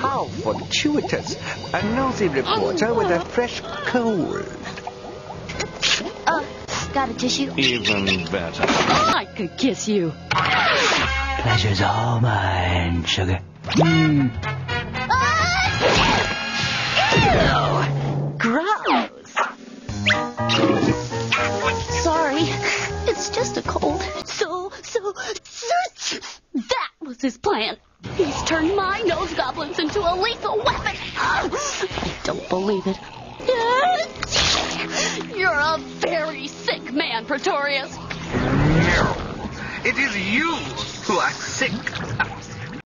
How fortuitous. A nosy reporter with a fresh cold. Got a tissue? Even better. I could kiss you. Pleasure's all mine, sugar. Ew! Gross. Sorry. It's just a cold. So. That was his plan. He's turned my nose goblins into a lethal weapon. I don't believe it. You're a very sick man, Pretorius. No, it is you who are sick.